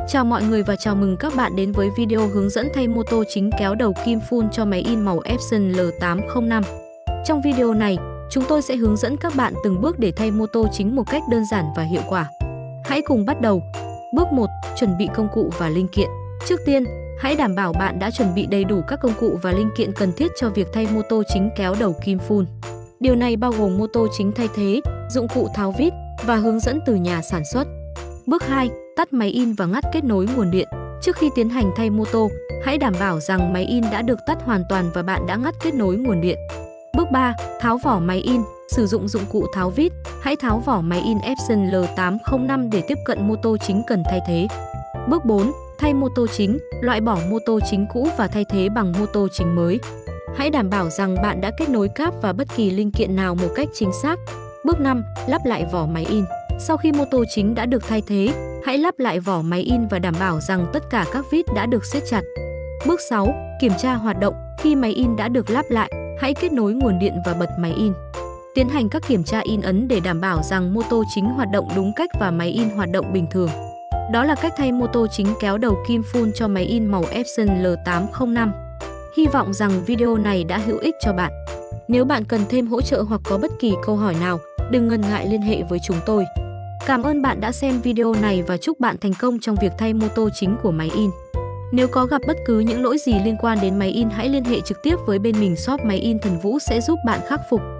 Chào mọi người và chào mừng các bạn đến với video hướng dẫn thay mô tô chính kéo đầu kim full cho máy in màu Epson L805. Trong video này, chúng tôi sẽ hướng dẫn các bạn từng bước để thay mô tô chính một cách đơn giản và hiệu quả. Hãy cùng bắt đầu. Bước 1. Chuẩn bị công cụ và linh kiện. Trước tiên, hãy đảm bảo bạn đã chuẩn bị đầy đủ các công cụ và linh kiện cần thiết cho việc thay mô tô chính kéo đầu kim full. Điều này bao gồm mô tô chính thay thế, dụng cụ tháo vít và hướng dẫn từ nhà sản xuất. Bước 2. Tắt máy in và ngắt kết nối nguồn điện. Trước khi tiến hành thay mô tô, hãy đảm bảo rằng máy in đã được tắt hoàn toàn và bạn đã ngắt kết nối nguồn điện. Bước 3. Tháo vỏ máy in. Sử dụng dụng cụ tháo vít, hãy tháo vỏ máy in Epson L805 để tiếp cận mô tô chính cần thay thế. Bước 4. Thay mô tô chính. Loại bỏ mô tô chính cũ và thay thế bằng mô tô chính mới. Hãy đảm bảo rằng bạn đã kết nối cáp và bất kỳ linh kiện nào một cách chính xác. Bước 5. Lắp lại vỏ máy in. Sau khi mô tô chính đã được thay thế, hãy lắp lại vỏ máy in và đảm bảo rằng tất cả các vít đã được siết chặt. Bước 6. Kiểm tra hoạt động. Khi máy in đã được lắp lại, hãy kết nối nguồn điện và bật máy in. Tiến hành các kiểm tra in ấn để đảm bảo rằng mô tô chính hoạt động đúng cách và máy in hoạt động bình thường. Đó là cách thay mô tô chính kéo đầu kim full cho máy in màu Epson L805. Hy vọng rằng video này đã hữu ích cho bạn. Nếu bạn cần thêm hỗ trợ hoặc có bất kỳ câu hỏi nào, đừng ngần ngại liên hệ với chúng tôi. Cảm ơn bạn đã xem video này và chúc bạn thành công trong việc thay mô tô chính của máy in. Nếu có gặp bất cứ những lỗi gì liên quan đến máy in, hãy liên hệ trực tiếp với bên mình. Shop Máy in Thần Vũ sẽ giúp bạn khắc phục.